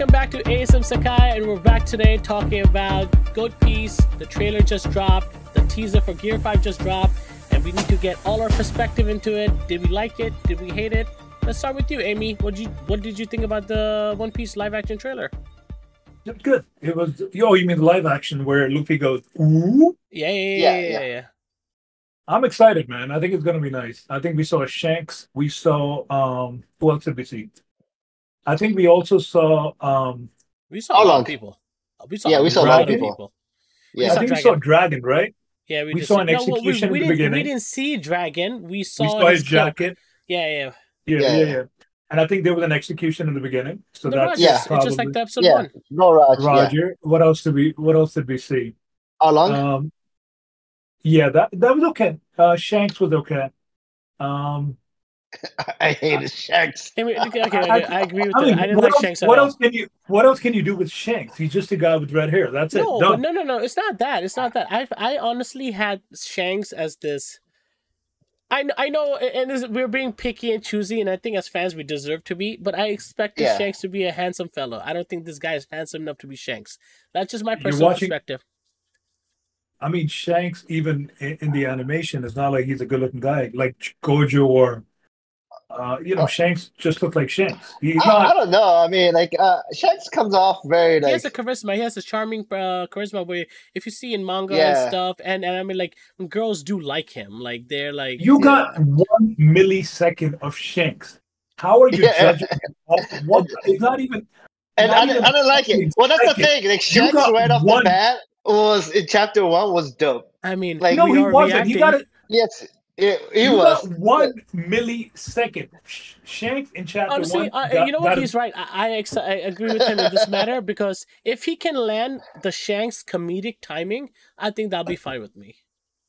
welcome back to ASM Sekai, and we're back today talking about Goat Piece. The trailer just dropped, the teaser for Gear 5 just dropped, and we need to get all our perspective into it. Did we like it? Did we hate it? Let's start with you, Amy. What did you think about the One Piece live action trailer? Good. It was. Oh, you mean the live action where Luffy goes, ooh? Yeah. I'm excited, man. I think it's gonna be nice. I think we saw Shanks. We saw who else did we see? I think we also saw we saw a lot of people. We saw a lot of people. Yeah, I think we saw Dragon, right? Yeah, we saw an execution in the beginning. We didn't see Dragon. We saw his jacket. Yeah. And I think there was an execution in the beginning. So that's it's just like the episode 1. No, Roger. Yeah. What else did we see? Along? Yeah, that was okay. Shanks was okay. I hated Shanks. I agree with that. I didn't like Shanks at all. What else can you do with Shanks? He's just a guy with red hair. That's it. No, it's not that. I honestly had Shanks as this. I know, and we're being picky and choosy, and I think as fans we deserve to be, but I expected Shanks to be a handsome fellow. I don't think this guy is handsome enough to be Shanks. That's just my personal perspective. I mean, Shanks, even in the animation, it's not like he's a good-looking guy, like Gojo or, Shanks just look like Shanks. I don't know. I mean, Shanks comes off very, He has a charisma. He has a charming charisma where if you see in manga and stuff, and I mean, like, when girls do like him, like, they're like... You got 1 millisecond of Shanks. How are you judging him? What? It's not even... And I don't like it. Well, that's the thing. Like, Shanks right off the bat was in chapter 1 was dope. I mean, like, no, he wasn't. He got it. Yes, he was. Got 1 millisecond. Shanks in chapter 1. You know what? He's right. I agree with him in this matter, because if he can land the Shanks comedic timing, I think that'll be fine with me.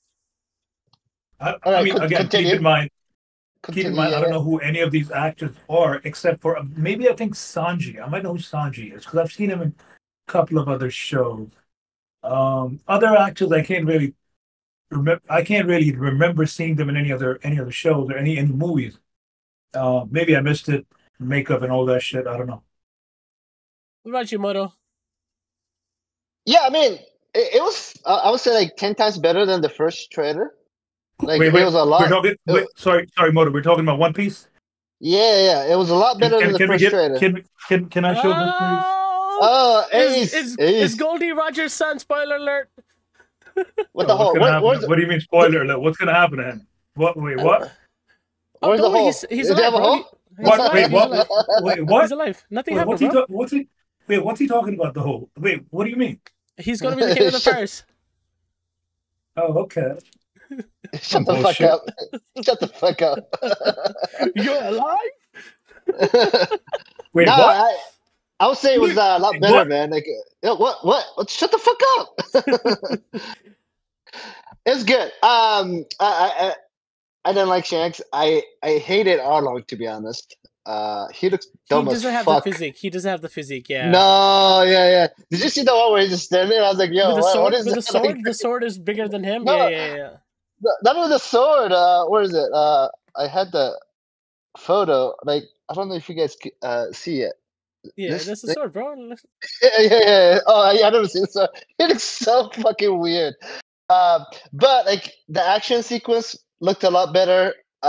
I mean, again, keep in mind, I don't know who any of these actors are, except for maybe I think Sanji. I might know who Sanji is because I've seen him in a couple of other shows. Other actors I can't really remember seeing them in any other shows or any movies. Maybe I missed it, makeup and all that shit. I don't know. What about you, Moto? Yeah, I mean, it was I would say like 10 times better than the first trailer. Like it was a lot. Sorry, Moto. We're talking about One Piece. Yeah, it was a lot better than the first trailer. Can I show this, please? Oh, Ace. Is Goldie Roger's son? Spoiler alert. What the hell? What do you mean spoiler alert? What's gonna happen to him? What? Wait, what? Where's the hole? He's alive. What? Wait, what? Wait, what? He's alive. Nothing happened. What's he talking about? The hole? Wait, what do you mean? He's gonna be the king of the fires. Oh, okay. Shut the fuck up. Shut the fuck up. You're alive? Wait, what? I would say it was a lot better, what? Man. Like, what? Shut the fuck up. It's good. I didn't like Shanks. I hated Arlong, to be honest. He looks dumb as fuck. He doesn't have the physique. Yeah. No, yeah. Did you see the one where he's just standing there? I was like, yo, what is this? The sword? Like? The sword is bigger than him. No, yeah. That was the sword. Where is it? I had the photo. Like, I don't know if you guys see it. Yeah, that's the sword, bro. Yeah. Oh, yeah, I never seen it. So it looks so fucking weird. But like the action sequence looked a lot better.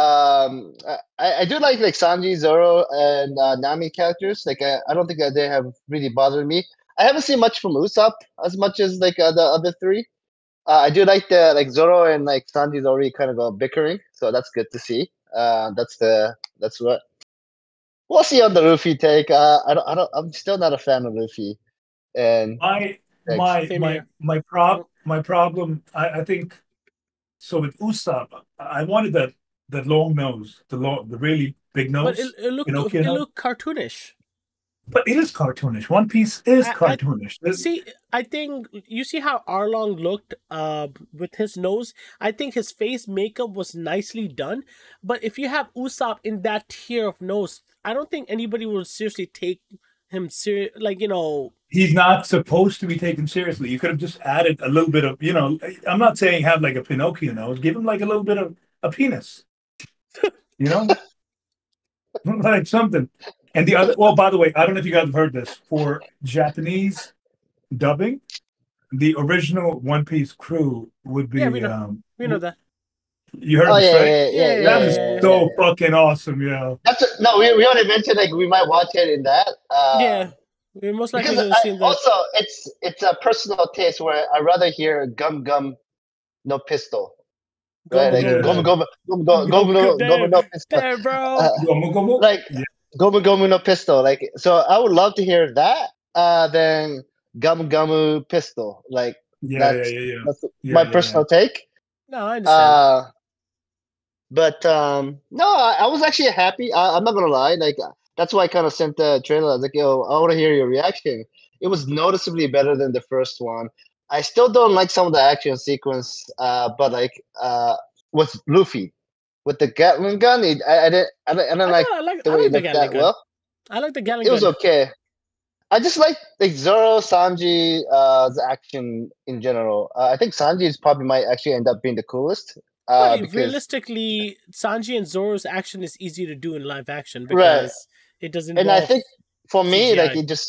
I do like Sanji, Zoro, and Nami characters. Like I don't think that they have really bothered me. I haven't seen much from Usopp as much as like the other three. I do like Zoro and like Sanji's already kind of bickering, so that's good to see. That's what we'll see on the Luffy take. I'm still not a fan of Luffy. And my problem. I think so with Usopp. I wanted that long nose, the really big nose. But it looked cartoonish. But it is cartoonish. One Piece is cartoonish. I think you see how Arlong looked with his nose. I think his face makeup was nicely done. But if you have Usopp in that tier of nose, I don't think anybody will seriously take him serious. Like, he's not supposed to be taken seriously. You could have just added a little bit of, I'm not saying have like a Pinocchio nose. Give him like a little bit of a penis. Like something. And the other, well, by the way, I don't know if you guys have heard this. For Japanese dubbing, the original One Piece crew would be. Yeah, we know that. You heard this, right? Yeah. That is so fucking awesome, yo. No, we already mentioned like we might watch it in that. Yeah, we most likely have seen that. Also, it's a personal taste where I rather hear gum gum no pistol. Right, like gomu gomu no pistol. There, bro. Like gomu gomu no pistol. Like, so I would love to hear that. Then Gum Gumu Pistol. Like, that's my personal take. No, I understand. But no, I was actually happy. I'm not gonna lie. Like, that's why I kind of sent the trailer. I was like, yo, I want to hear your reaction. It was noticeably better than the first one. I still don't like some of the action sequence, but like with Luffy, with the Gatling gun, I didn't like the way it looked that well. I like the Gatling gun. It was okay. I just like Zoro, Sanji's action in general. I think Sanji's probably might actually end up being the coolest. Because realistically, Sanji and Zoro's action is easy to do in live action because it doesn't. And I think for me, CGI. Like, it just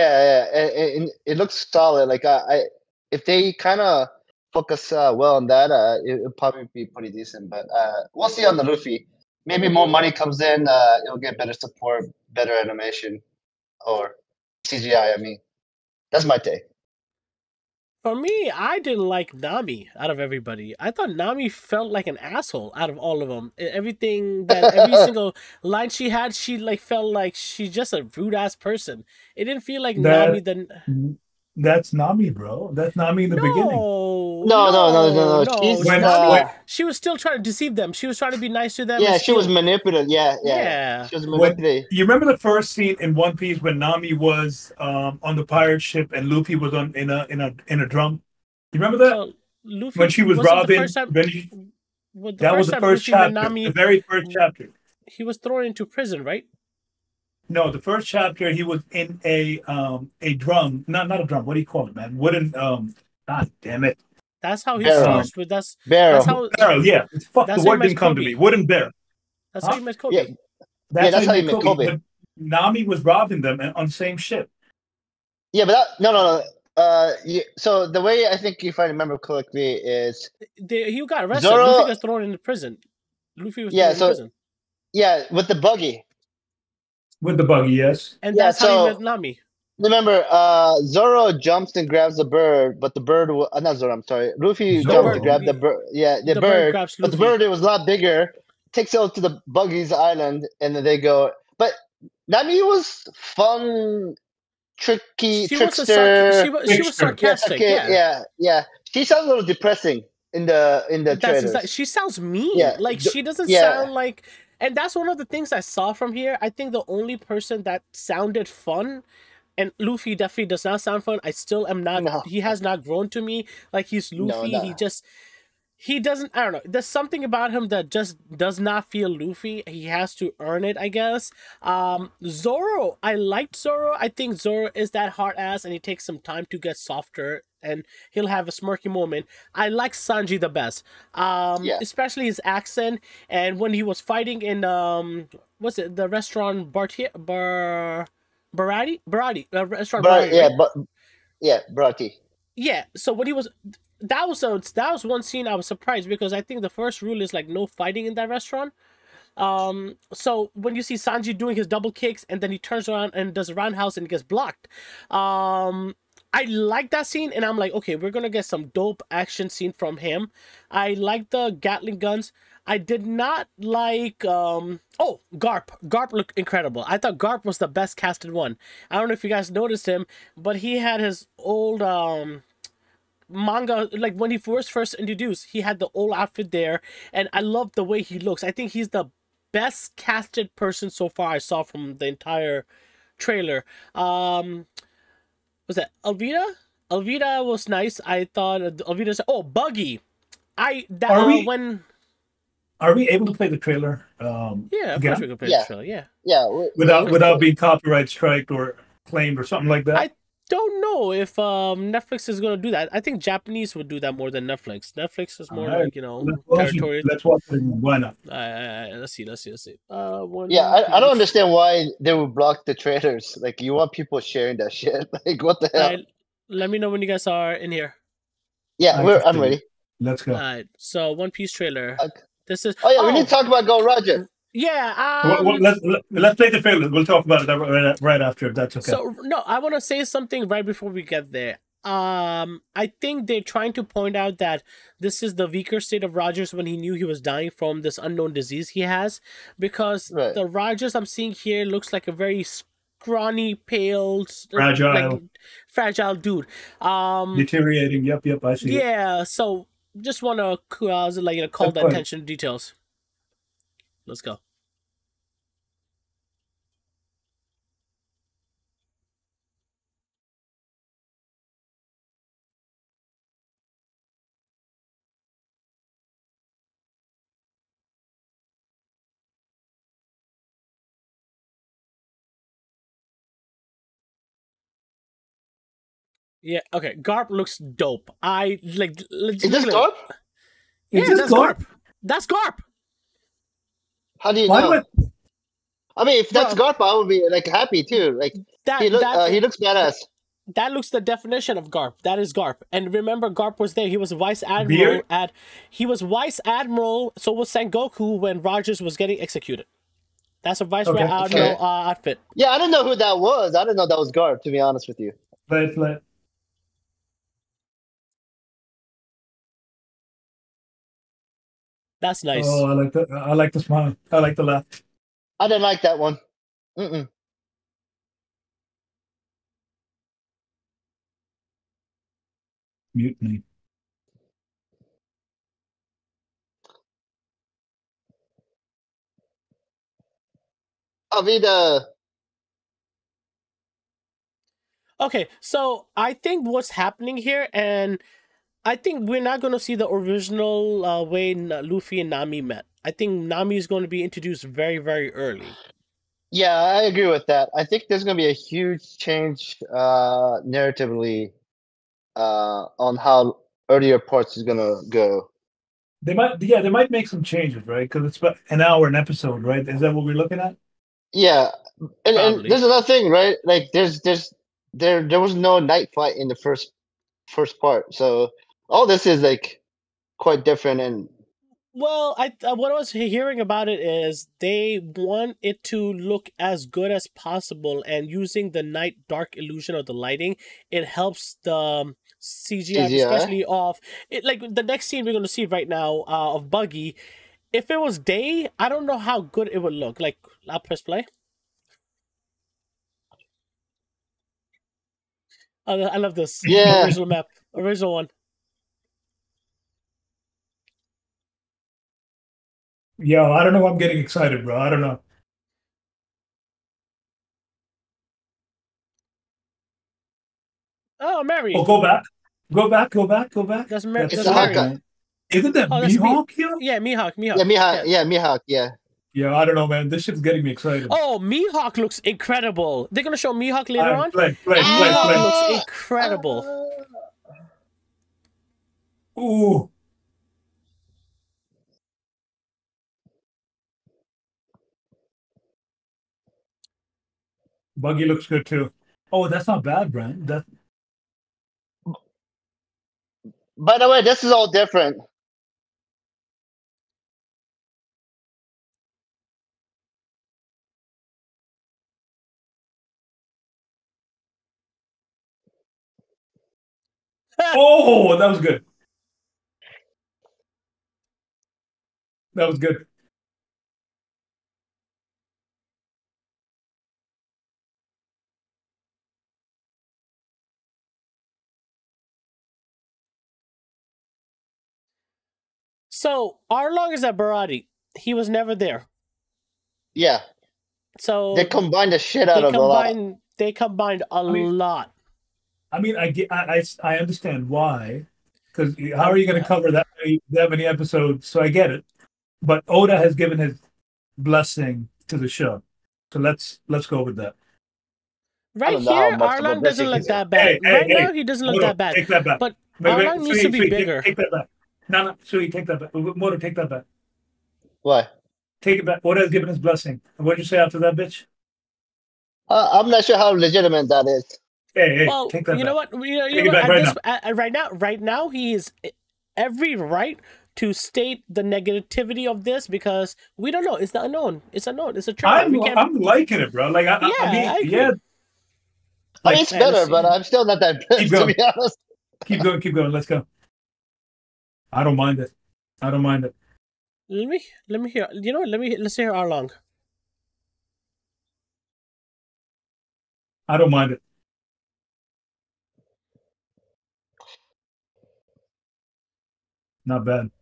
it looks solid. Like if they kind of focus well on that, it'll probably be pretty decent. But we'll see on the Luffy. Maybe more money comes in, it'll get better support, better animation, or CGI. I mean, that's my take. For me, I didn't like Nami out of everybody. I thought Nami felt like an asshole out of all of them. Every single line she had, she like felt like she's just a rude ass person. It didn't feel like Nami. That's Nami, bro. That's Nami in the beginning. No. She was still trying to deceive them. She was trying to be nice to them. Yeah, she was manipulative. Yeah. She was manipulative. You remember the first scene in One Piece when Nami was on the pirate ship and Luffy was in a drum? You remember that? So, Luffy, when she was robbing. That was the first chapter. The very first chapter. He was thrown into prison, right? No, the first chapter he was in a drum, not a drum. What do you call it, man? Wooden. God damn it! That's how he starts with us. Barrel. Barrel. Yeah, fuck. The word didn't come to me. Wooden barrel. That's how you met Kobe. Yeah, that's how you met Kobe. But Nami was robbing them on the same ship. Yeah, but no. So the way I think, if I remember correctly, is he got arrested. Luffy got thrown into prison. Luffy was thrown into prison. Yeah, with the buggy. With the buggy, yes. And that's how he met Nami. Remember, Zoro jumps and grabs the bird, but the bird not Zoro, I'm sorry. Luffy jumped to grab the bird. Yeah, the bird. But the bird, it was a lot bigger. Takes it to the buggy's island, and then they go. But Nami was fun, tricky, trickster. She was sarcastic. Yeah. She sounds a little depressing in the trailers. She sounds mean. Yeah. Like, she doesn't sound like... And that's one of the things I saw from here. I think the only person that sounded fun, and Luffy definitely does not sound fun. I still am not. No. He has not grown to me like he's Luffy. No. He doesn't. I don't know. There's something about him that just does not feel Luffy. He has to earn it, I guess. Zoro, I liked Zoro. I think Zoro is that hard ass, and he takes some time to get softer, and he'll have a smirky moment. I like Sanji the best, especially his accent. And when he was fighting in what's it, the restaurant Barati restaurant. Barati. Yeah. So when he was. That was one scene I was surprised because I think the first rule is like no fighting in that restaurant. So when you see Sanji doing his double kicks and then he turns around and does a roundhouse and gets blocked, I like that scene and I'm like, okay, we're gonna get some dope action scene from him. I like the Gatling guns. I did not like Garp. Garp looked incredible. I thought Garp was the best casted one. I don't know if you guys noticed him, but he had his old manga, like when he was first introduced, he had the old outfit there, and I love the way he looks. I think he's the best casted person so far I saw from the entire trailer. Was that Alvida? Alvida was nice. I thought Alvida said, Buggy. Are we able to play the trailer? Yeah, of course we can play the trailer. Yeah. Without being copyright striked or claimed or something like that. don't know if Netflix is going to do that. I think Japanese would do that more than Netflix. Netflix is more like, territory. Let's watch it. Why not? Let's see. I don't understand why they would block the trailers. Like, you want people sharing that shit. Like, what the hell? Let me know when you guys are in here. Yeah, I'm ready. Let's go. All right. So, One Piece trailer. Okay. This is. We need to talk about Go Roger. Yeah. Let's play the trailer. We'll talk about it right after, if that's okay. So, no, I want to say something right before we get there. I think they're trying to point out that this is the weaker state of Rogers when he knew he was dying from this unknown disease he has, because the Rogers I'm seeing here looks like a very scrawny, pale, fragile dude. Deteriorating. Yep, I see. Yeah, so just want to call the attention to details. Let's go. Yeah, okay. Garp looks dope. I like. Is this Garp? Yeah, that's Garp. That's Garp. How do you know? I mean, if that's Garp, I would be like happy too. Like he looks badass. That looks the definition of Garp. That is Garp. And remember, Garp was there. He was vice admiral He was vice admiral. So was Sengoku when Rogers was getting executed. That's a vice admiral outfit. Yeah, I didn't know who that was. I didn't know that was Garp. To be honest with you. Play. That's nice. Oh, I like the smile. I like the laugh. I didn't like that one. Mutiny. Avida. Okay, so I think what's happening here, and I think we're not going to see the original way Luffy and Nami met. I think Nami is going to be introduced very, very early. Yeah, I agree with that. I think there's going to be a huge change narratively on how earlier parts is going to go. They might make some changes, right? Because it's about an hour an episode, right? Is that what we're looking at? Yeah, and there's another thing, right? Like there was no night fight in the first part, so all this is like quite different. And well, what I was hearing about it is they want it to look as good as possible, and using the night dark illusion of the lighting, it helps the CGI. Especially of it. Like the next scene we're going to see right now of Buggy. If it was day, I don't know how good it would look. Like, I'll press play. Oh, I love this. Yeah. Original map. Original one. Yo, I don't know. I'm getting excited, bro. I don't know. Oh, Mary. Oh, go back. That's Mary. Isn't that Mihawk here? Yeah, Mihawk. Yeah, Mihawk. Yeah. Yeah, I don't know, man. This shit's getting me excited. Oh, Mihawk looks incredible. They're gonna show Mihawk later on. Play. Mihawk looks incredible. Ooh. Buggy looks good too. Oh, that's not bad, Brian. By the way, this is all different. Oh, that was good. That was good. So, Arlong is at Barati. He was never there. Yeah. So they combined the shit out of a lot. They combined a lot. I mean, I understand why, because how are you going to cover that many episodes? So I get it, but Oda has given his blessing to the show, so let's go with that. Right here, Arlong doesn't look that bad. Now, he doesn't look that bad. Take that back. But Arlong needs to be bigger. Take that back. No, Sui, take that back. Moto, take that back. Why? Take it back. Oda has given his blessing. What did you say after that, bitch? I'm not sure how legitimate that is. Hey, well, take that you know back. what? You know what? Right now, he is every right to state the negativity of this because we don't know. It's the unknown. It's unknown. It's a trend. I'm liking it, bro. Like, I mean, yeah. Like, it's better, but I'm still not that impressed, to be honest. Keep going. Let's go. I don't mind it. Let me hear. You know what? Let's hear Arlong. I don't mind it. Not bad.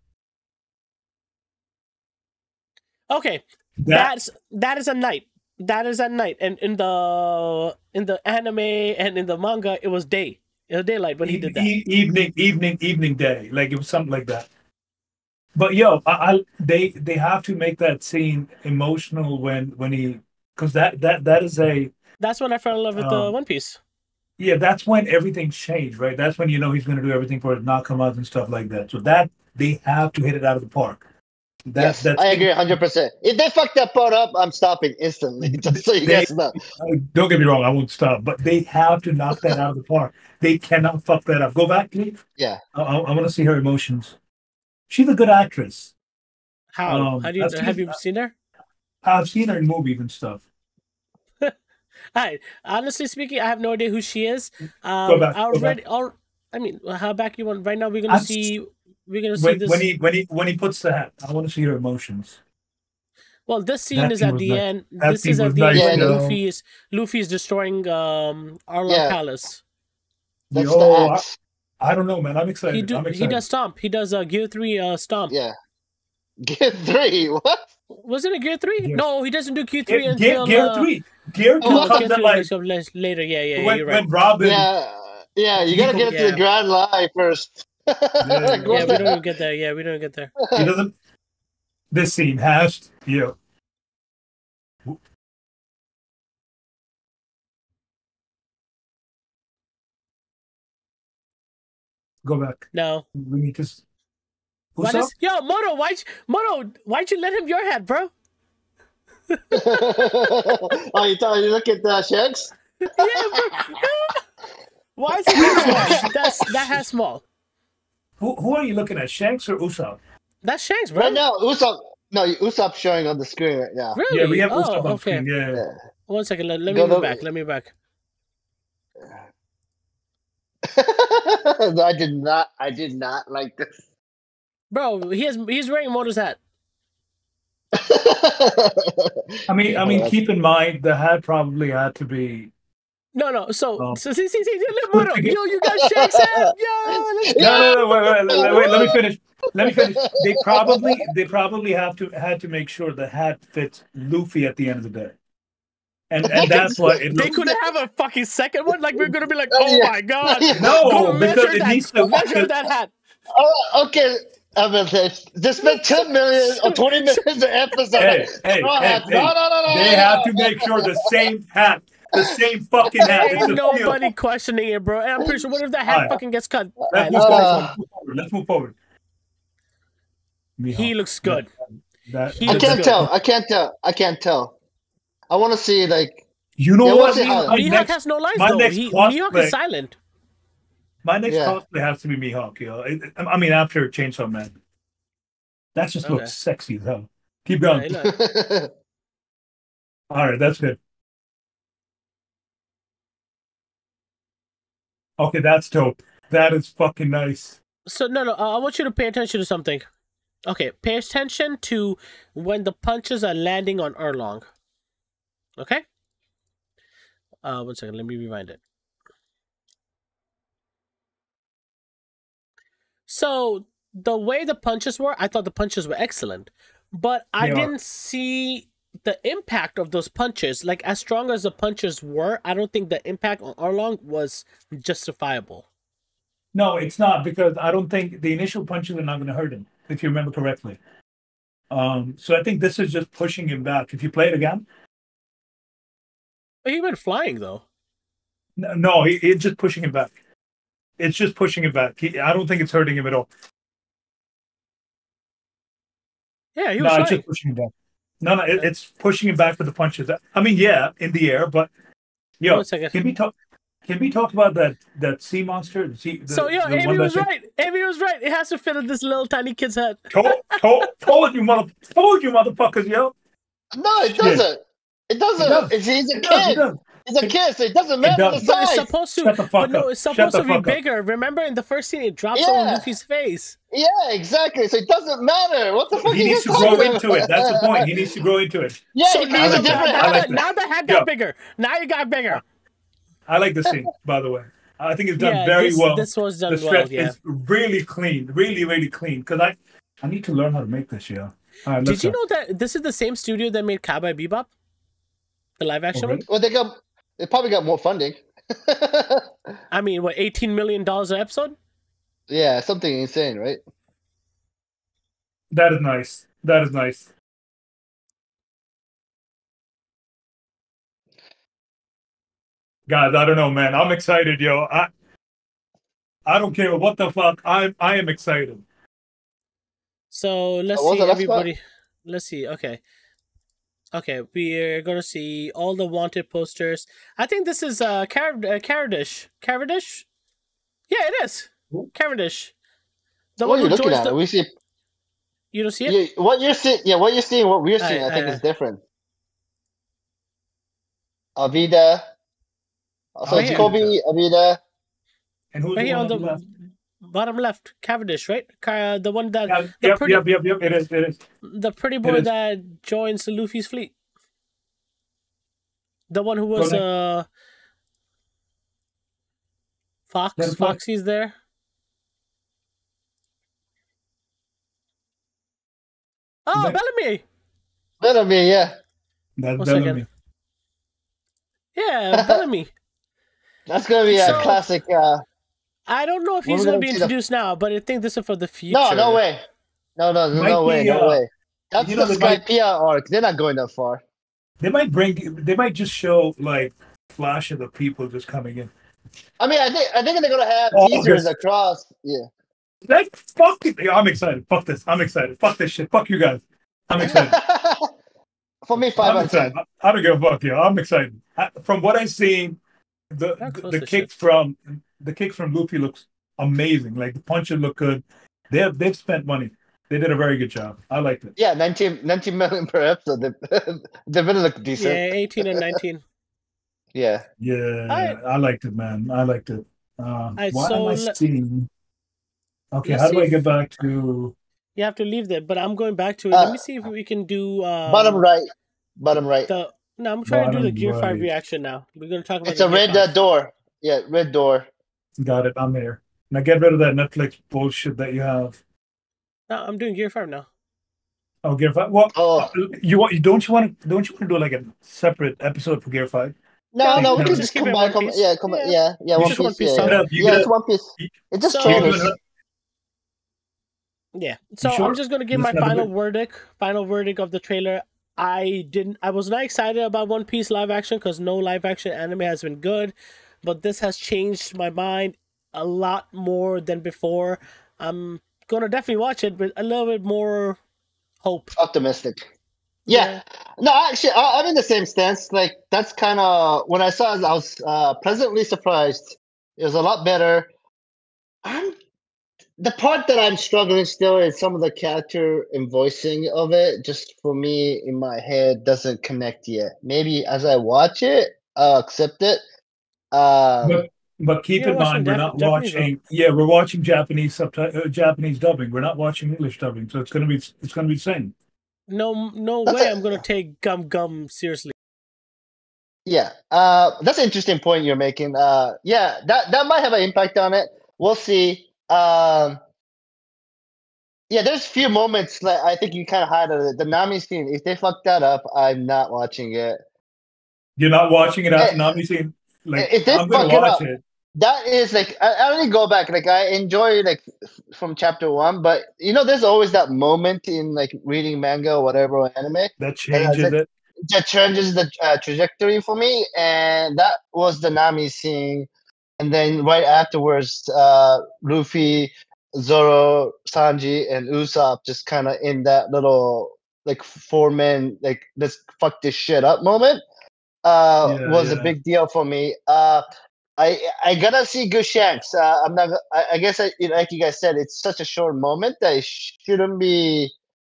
Okay, that is a night. That is at night, and in the anime and in the manga, it was day. It was daylight when he did that. Evening, day. Like it was something like that. But yo, they have to make that scene emotional when he, because that is a. That's when I fell in love with the One Piece. Yeah, that's when everything changed, right? That's when you know he's going to do everything for his nakamas and stuff like that. So that they have to hit it out of the park. Yes, I agree 100%. If they fuck that part up, I'm stopping instantly. Just so you guys know. Don't get me wrong, I won't stop. But they have to knock that out of the park. They cannot fuck that up. Go back, please. Yeah. I want to see her emotions. She's a good actress. How? Have you seen her? I've seen her in movies and stuff. Honestly speaking, I have no idea who she is. Go back. I mean, how back you want? Right now, we're gonna see this when he puts the hat. I want to see her emotions. Well, this scene is at the end. This is at the end when Luffy is destroying Arlong Palace. I don't know, man. I'm excited. He does stomp. He does Gear 3 stomp. Yeah. Gear 3? What? Wasn't it Gear 3? Yeah. No, he doesn't do Gear 3 until... Gear 3. Gear 2 comes in like... Later, yeah, when, you're right. When Robin... Yeah, you gotta get it to the Grand Line first. We don't even get there. Yeah, we don't get there. He doesn't... This scene has... Go back. No. We need to... Yo, Moto, why'd you let him your hat, bro? Oh, you look at Shanks? Yeah, bro. Why is it small? That hat's small. Who are you looking at, Shanks or Usopp? That's Shanks, bro. Right now, Usopp's showing on the screen right now. Really? Yeah, we have Usopp on screen. Yeah. 1 second, let me move back. Let me back. I did not like this. Bro, he's wearing Moto's hat. I mean, keep in mind the hat probably had to be. No. So see, Moto. Yo, you got Shank's hat. Yo, no. Wait. Let me finish. They probably had to make sure the hat fits Luffy at the end of the day. And that's why they couldn't have a fucking second one. Like we're gonna be like, oh my god, no, because it needs to measure that hat. Oh, okay. They spent 10 million or 20 minutes an episode. Hey. No. They have to make sure the same hat, the same fucking hat. Ain't nobody questioning it, bro. And I'm pretty sure, what if that hat fucking gets cut? Let's move forward. He looks good. I can't tell. I want to see, like... You know what? Mihawk has no lines, though. Mihawk is silent. My next cosplay has to be Mihawk, yo. I mean, after Chainsaw Man. That just looks sexy, though. Keep going. All right, that's good. Okay, that's dope. That is fucking nice. So, no, I want you to pay attention to something. Okay, pay attention to when the punches are landing on Arlong. Okay? 1 second, let me rewind it. So, the way the punches were, I thought the punches were excellent. But I didn't see the impact of those punches. Like, as strong as the punches were, I don't think the impact on Arlong was justifiable. No, it's not, because I don't think the initial punches are not going to hurt him, if you remember correctly. So I think this is just pushing him back. If you play it again. But he went flying, though. No, it's just pushing him back. It's just pushing him back. I don't think it's hurting him at all. Yeah, he was it's just pushing him back. No, it's pushing him back with the punches. I mean, yeah, in the air, but can we talk about that sea monster? Amy was right. Amy was right. It has to fit in this little tiny kid's head. Told you, motherfuckers, yo. No, it doesn't. It doesn't. He's a kid. He's a kid, so it doesn't matter the size. But it's supposed to. But no, it's supposed to be bigger. Remember, in the first scene, it drops on Luffy's face. Yeah, exactly. So it doesn't matter. What the fuck? He needs to grow into it. That's the point. He needs to grow into it. Yeah. So now the head got bigger. Now you got bigger. I like the scene, by the way. I think it's done very well. This was done well. The stretch is really clean, really clean. Because I need to learn how to make this. Yeah. Right, did you know that this is the same studio that made Cowboy Bebop, the live action one? Well, they probably got more funding. I mean, what, $18 million an episode? Yeah, something insane, right? That is nice. Guys, I don't know, man. I'm excited, yo. I don't care what the fuck. I am excited. So let's see, everybody. Let's see. Okay, we're gonna see all the wanted posters. I think this is Cavendish. Cavendish? Yeah, it is. Cavendish. What are you looking at? We see. You don't see it? Yeah, what you're seeing, what we're seeing, I think is different. Avida. So it's Kobe, Avida. And who's right here on the left? Bottom left, Cavendish, right? The one that Yep. It is. The pretty boy that joins Luffy's fleet. The one who was Foxy's there. Oh, Bellamy. Bellamy, yeah. That's Bellamy. Yeah, Bellamy. That's gonna be a classic. I don't know if he's going to be introduced now, but I think this is for the future. No way. No way. That's the Skypiea arc. They're not going that far. They might just show like flash of the people just coming in. I mean, I think they're gonna have teasers across. Yeah. Fuck it. I'm excited. Fuck this. I'm excited. Fuck this shit. Fuck you guys. I'm excited. For me, 5 out of 10. I don't give a fuck. Yeah, I'm excited. From what I've seen, the kicks from Luffy looks amazing. Like the punches look good. They've spent money. They did a very good job. I liked it. Yeah, 19 million per episode. They better look decent. Yeah, 18 and 19. Yeah. I liked it, man. I liked it. Why am I seeing? Okay, how do I get back to? You have to leave there, but I'm going back to it. Let me see if we can do bottom right. I'm trying to do the Gear 5 reaction now. We're going to talk about it's a red door. Yeah, red door. Got it. I'm here. Now get rid of that Netflix bullshit that you have. No, I'm doing Gear 5 now. Oh, Gear 5. Well, don't you want to do like a separate episode for Gear 5? No, we can just combine. Yeah, One Piece. It's One Piece. It's just trailers. Yeah. So I'm just gonna give my final verdict of the trailer. I was not excited about One Piece live action because no live action anime has been good, but this has changed my mind a lot more than before. I'm gonna definitely watch it with a little bit more hope. Optimistic. Yeah. No, actually, I'm in the same stance. Like that's kind of when I saw it, I was pleasantly surprised. It was a lot better. The part that I'm struggling still is some of the character and voicing of it. Just for me, in my head, doesn't connect yet. Maybe as I watch it, I'll accept it. But keep in mind, we're not watching. Yeah, we're watching Japanese dubbing. We're not watching English dubbing, so it's gonna be the same. No way. I'm gonna take Gum seriously. Yeah, that's an interesting point you're making. Yeah, that might have an impact on it. We'll see. Yeah, there's a few moments that I think you kind of highlighted. The Nami scene, if they fuck that up, I'm not watching it. You're not watching it after Nami scene? Like, if they I'm going to watch it. That is like, I only go back. Like, I enjoy like from chapter 1, but there's always that moment in like reading manga or whatever or anime that changes it. that changes the trajectory for me, and that was the Nami scene. And then right afterwards, Luffy, Zoro, Sanji, and Usopp just kind of in that little like 4 men like let's fuck this shit up moment. Was a big deal for me. I gotta see Good Shanks. I'm not. I guess like you guys said, it's such a short moment that it shouldn't be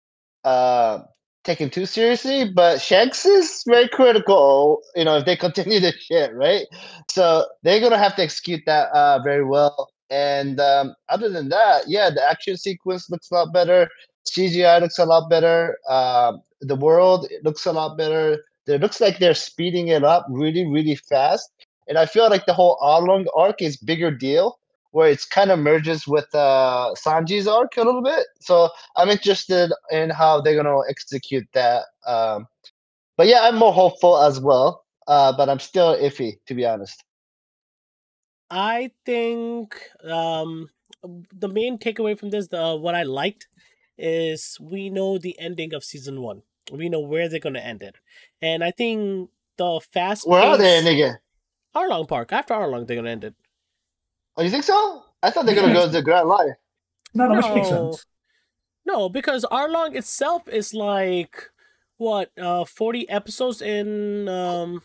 taken too seriously, but Shanks is very critical, if they continue this shit, right? So they're gonna have to execute that very well. And other than that, yeah, the action sequence looks a lot better. CGI looks a lot better. The world looks a lot better. It looks like they're speeding it up really, really fast. And I feel like the whole Arlong arc is bigger deal, where it's kind of merges with Sanji's arc a little bit. So I'm interested in how they're gonna execute that. But yeah, I'm more hopeful as well. But I'm still iffy, to be honest. I think the main takeaway from this, what I liked, is we know the ending of season 1. We know where they're gonna end it, and I think the fast. Where are they ending it? Arlong Park. After Arlong, they're gonna end it. Oh, you think so? I thought they're gonna go to the Grand Line. No, which makes sense. No, because Arlong itself is like what 40 episodes in the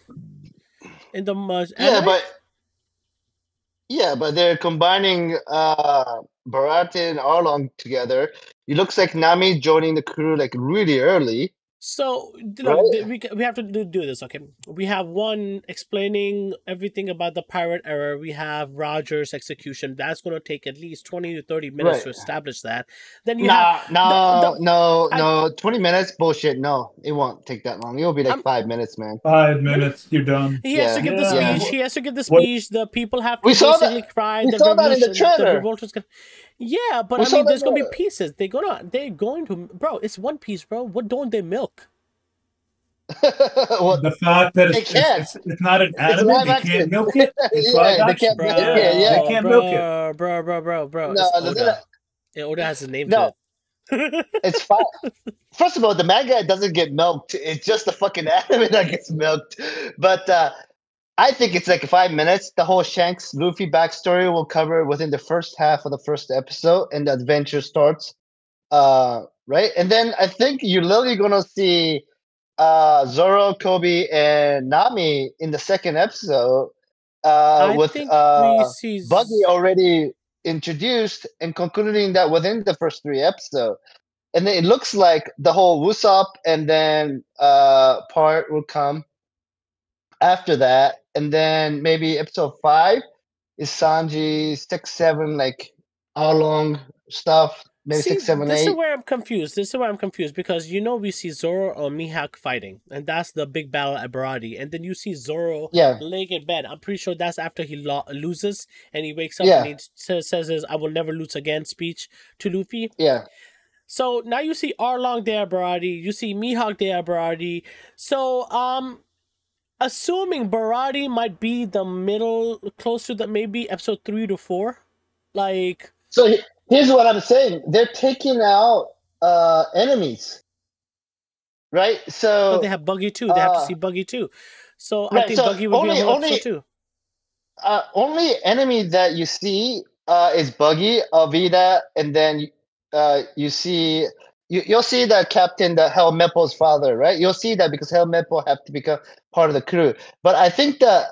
anime? Yeah, but they're combining Baratie and Arlong together. It looks like Nami joining the crew like really early. So we have to do this, okay? We have one explaining everything about the pirate era. We have Roger's execution. That's going to take at least 20 to 30 minutes to establish that. Then you have... No. 20 minutes? Bullshit. No, it won't take that long. It'll be like 5 minutes, man. 5 minutes, you're done. He has to give the speech. He has to give the speech. The people have to basically cry. We saw that in the trailer. Yeah, but I mean, there's going to be pieces. They're going to... Bro, it's One Piece, bro. What don't they milk? The fact that it's not an anime, they can't milk it. It's live action. They can't milk it. Bro. No, Oda has his name to it. It's fine. First of all, the manga doesn't get milked. It's just the fucking anime that gets milked. But I think it's like 5 minutes. The whole Shanks Luffy backstory will cover within the first half of the first episode, and the adventure starts. Right, and then I think you're literally gonna see Zoro, Kobe, and Nami in the second episode. With Buggy already introduced and concluding that within the first 3 episodes. And then it looks like the whole Usopp and then part will come after that. And then maybe episode 5 is Sanji, 6, 7, like Arlong stuff. Maybe 6, 7, 8. This is where I'm confused because we see Zoro or Mihawk fighting, and that's the big battle at Baratie. And then you see Zoro laying in bed. I'm pretty sure that's after he loses and he wakes up and he says his "I will never lose again" speech to Luffy. Yeah. So now you see Arlong there at Baratie. You see Mihawk there at Baratie. So assuming Baratie might be the middle, close to maybe episode 3 to 4, like. So here's what I'm saying: they're taking out enemies, right? So but they have Buggy too. They have to see Buggy too. So I think Buggy would be on episode 2. Only enemy that you see is Buggy, Alvida, and then you see. You'll see the captain, the Helmeppo's father, right? You'll see that because Helmeppo have to become part of the crew. But I think the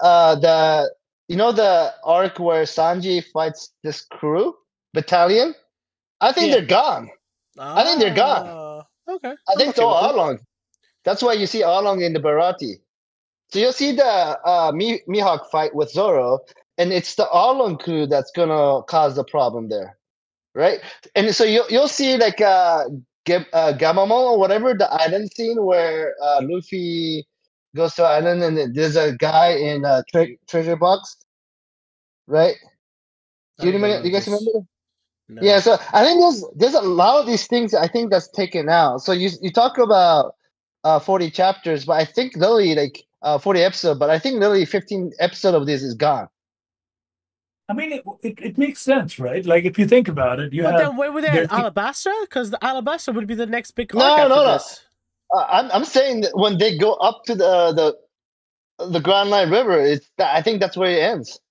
arc where Sanji fights this crew battalion, I think they're gone. I think they're gone. Okay. I think they're Arlong. That's why you see Arlong in the Baratie. So you'll see the Mihawk fight with Zoro, and it's the Arlong crew that's gonna cause the problem there, right? And so you'll see like Gamamon or whatever, the island scene where Luffy goes to island and there's a guy in a treasure box, right? Do you guys remember? No. Yeah, so I think there's a lot of these things I think that's taken out. So you talk about 40 chapters, but I think literally like 40 episodes, but I think literally 15 episodes of this is gone. I mean, it makes sense, right? Like if you think about it, then where were they at Alabasta? Because the Alabasta would be the next big arc after this. I'm saying that when they go up to the Grand Line River, I think that's where it ends.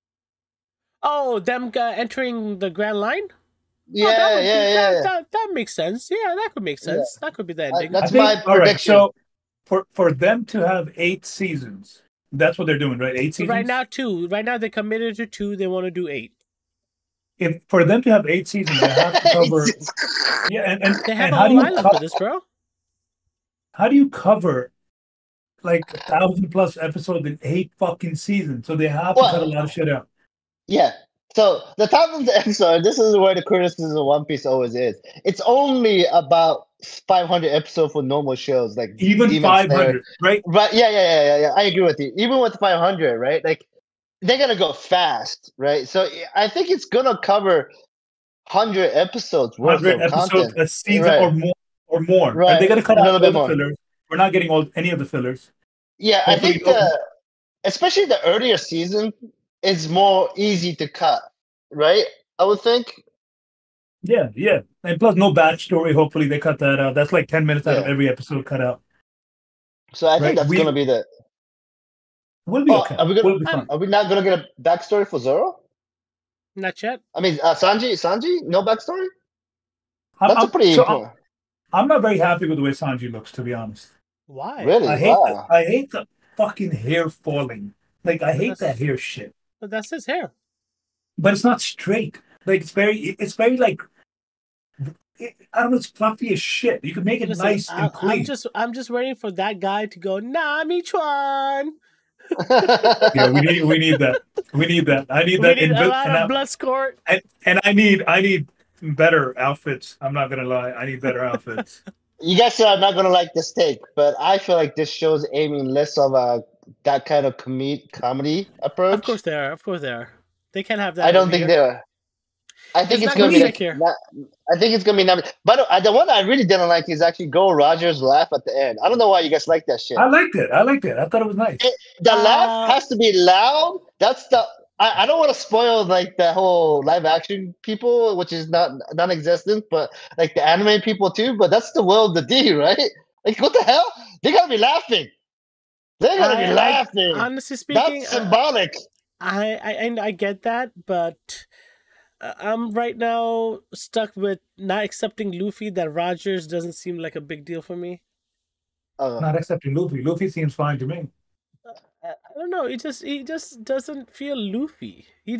Oh, them entering the Grand Line? Yeah, that makes sense. Yeah, that could make sense. That could be the ending. That's my prediction. All right, so for them to have 8 seasons, that's what they're doing, right? 8 seasons? Right now, 2. Right now, they're committed to 2. They want to do 8. If for them to have 8 seasons, they have to cover... yeah, and they have and a how do whole you lineup for this, bro. How do you cover like 1,000+ episodes in 8 fucking seasons? So they have to cut a lot of shit out. Yeah. So the top of the episode, this is where the criticism of One Piece always is. It's only about 500 episodes for normal shows, like even Demon 500, Slayer. right? Right? Yeah. I agree with you. Even with 500, right? Like they're gonna go fast, right? So I think it's gonna cover 100 episodes worth 100 of episodes content. a season or more. Right. Like, they gotta cut a out little all bit the more. fillers. We're not getting any of the fillers. Yeah, Hopefully I think especially the earlier season is more easy to cut, right? I would think. Yeah. And plus no backstory. Hopefully they cut that out. That's like 10 minutes out of every episode cut out. So I think that's gonna be the We'll be okay. We'll be fine. Are we not gonna get a backstory for Zoro? Not yet. I mean Sanji, no backstory? That's a pretty important. I'm not very happy with the way Sanji looks, to be honest. Why? Really? I hate the fucking hair falling. Like, I hate that hair shit. But that's his hair. But it's not straight. Like, it's very like, I don't know, it's fluffy as shit. You can make it nice and clean. I'm just waiting for that guy to go, Nami-chuan. Yeah, we need that. We need that. I need that. We need a lot of blood squirt. And I need better outfits. I'm not gonna lie. I need better outfits. You guys are not gonna like this take, but I feel like this show's aiming less of that kind of comedy approach. Of course they are. They can't have that. I don't think they are. I think it's gonna be I think it's gonna be Nami. But the one I really didn't like is actually Gold Roger's laugh at the end. I don't know why you guys like that shit. I liked it. I thought it was nice. The laugh has to be loud. That's the. I don't want to spoil like the whole live action people, which is not non-existent, but like the anime people too. But that's the will of the D, right? Like what the hell? They gotta be laughing. They're gonna be laughing. Honestly speaking, that's symbolic. I get that, but I'm right now stuck with not accepting Luffy. That Rogers doesn't seem like a big deal for me. Not accepting Luffy. Luffy seems fine to me. I don't know. He just doesn't feel Luffy. He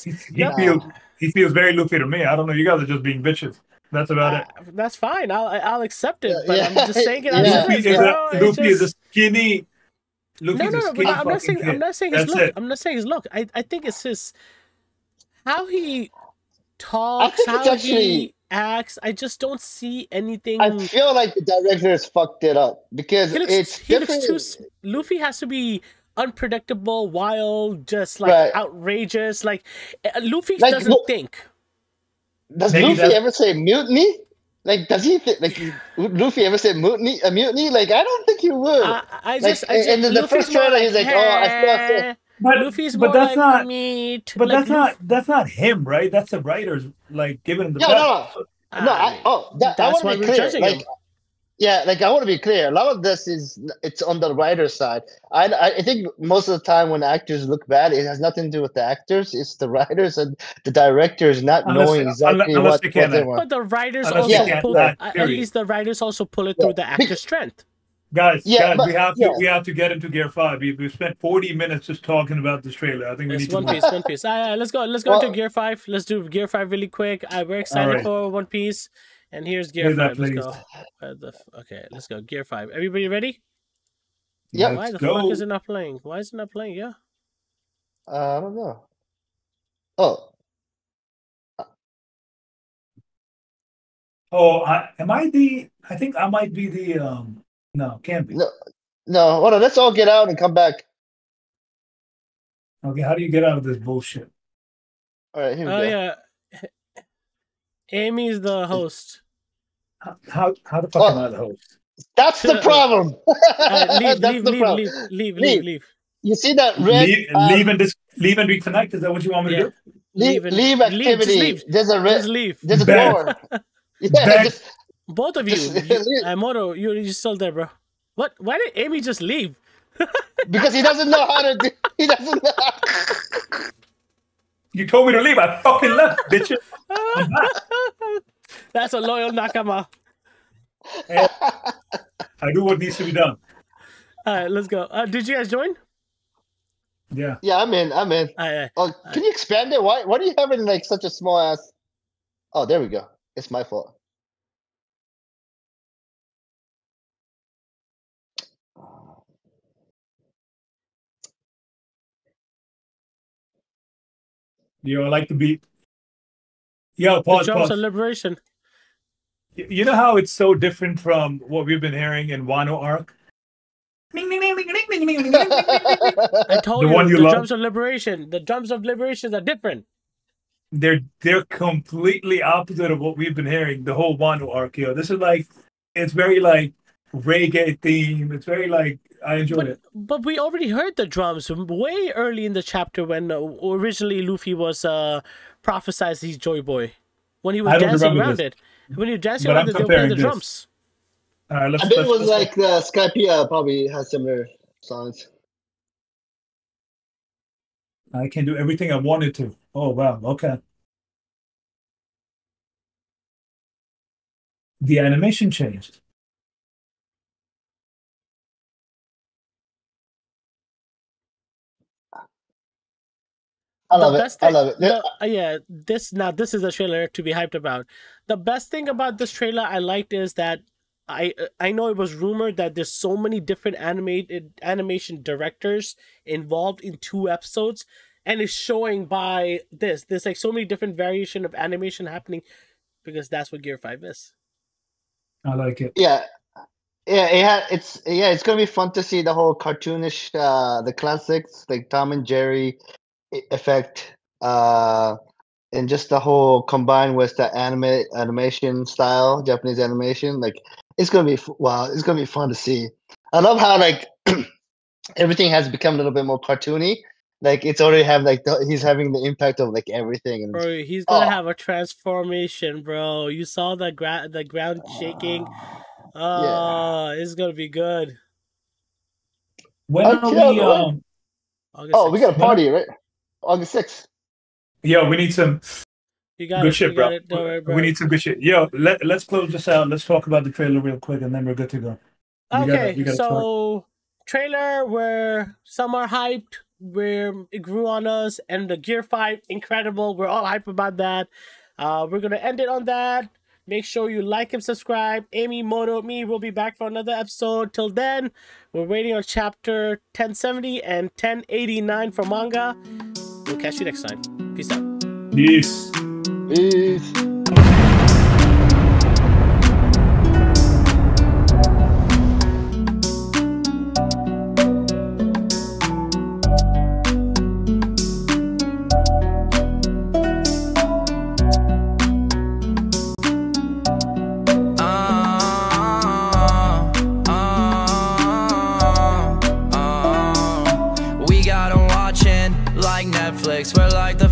feels very Luffy to me. I don't know. You guys are just being bitches. That's about it. That's fine. I'll accept it. But I'm just saying it. Luffy is a skinny. No. I'm not saying his look. I'm not saying his look. I think it's his how he talks, how he acts. I just don't see anything. I feel like the director has fucked it up because Luffy has to be unpredictable, wild, just like outrageous. Like Luffy doesn't think. Does Luffy ever say mutiny? Like, does he Luffy ever say mutiny? A mutiny? Like, I don't think he would. And then the first trailer, he's like, "Oh, I feel." But that's not meat. But like, that's not him, right? That's the writers like giving him the. I want to be clear. Like, yeah, like I want to be clear. A lot of this it's on the writer's side. I think most of the time when actors look bad, it has nothing to do with the actors. It's the writers and the directors not knowing exactly what they want. But the writers also pull it. At least the writers also pull it through the actor's strength. Guys, we have to get into Gear 5. We spent 40 minutes just talking about this trailer. I think we need One Piece. Let's go into Gear 5. Let's do Gear 5 really quick. We're excited for One Piece. And here's Gear 5. Let's go. Okay, let's go. Gear 5. Everybody ready? Yeah. Why the fuck is it not playing? Why is it not playing? Yeah. I don't know. Oh. I think I might be the no, can't be. No, hold on. Let's all get out and come back. Okay, how do you get out of this bullshit? All right, here we go. Yeah. Amy's the host. How the fuck am I the host? That's the problem. Leave. You see that red? Leave and reconnect. Is that what you want me to do? Leave activity. There's a red. Just leave. There's a door. Both of you. Moto, you're still there, bro. What? Why did Amy just leave? Because he doesn't know how to do. He doesn't know. You told me to leave. I fucking left, bitch. That's a loyal nakama. Hey, I do what needs to be done. All right, let's go. Did you guys join? Yeah. Yeah, I'm in. Oh, can you expand it? Why do you have it in like such a small ass? Oh, there we go. It's my fault. Yo, I like the beat. Yo, pause. The drums of liberation. You know how it's so different from what we've been hearing in Wano arc? I told you, the drums of liberation. The drums of liberation are different. They're completely opposite of what we've been hearing the whole Wano arc. Yo, this is like, it's very like reggae theme. It's very like, I enjoyed it. But we already heard the drums way early in the chapter when originally Luffy was prophesized he's Joy Boy. When he was dancing around it. When he was dancing around it, they were playing the drums. All right, I bet it was like the Skypiea probably has similar songs. I can do everything I wanted to. Oh, wow. Okay. The animation changed. I love it. This is a trailer to be hyped about. The best thing about this trailer I liked is that I know it was rumored that there's so many different animation directors involved in 2 episodes, and it's showing by this. There's like so many different variation of animation happening because that's what Gear 5 is. I like it. Yeah. It's gonna be fun to see the whole cartoonish, the classics like Tom and Jerry effect, and just the whole combined with the animation style, Japanese animation. Like it's gonna be it's gonna be fun to see. I love how like everything has become a little bit more cartoony. Like it's already have like he's having the impact of like everything. And bro, he's gonna have a transformation, bro. You saw the ground shaking. It's gonna be good. When are we? We got a party, right? August 6th. Yo, we need some good shit, bro. Don't worry, bro. We need some good shit. Yo, let's close this out. Let's talk about the trailer real quick, and then we're good to go. Trailer where some are hyped, where it grew on us, and the Gear 5, incredible. We're all hyped about that. We're gonna end it on that. Make sure you like and subscribe. Amy, Moto, me will be back for another episode. Till then, we're waiting on chapter 1070 and 1089 for manga. We'll catch you next time. Peace out. Peace. Peace. We got 'em watching like Netflix. We're like the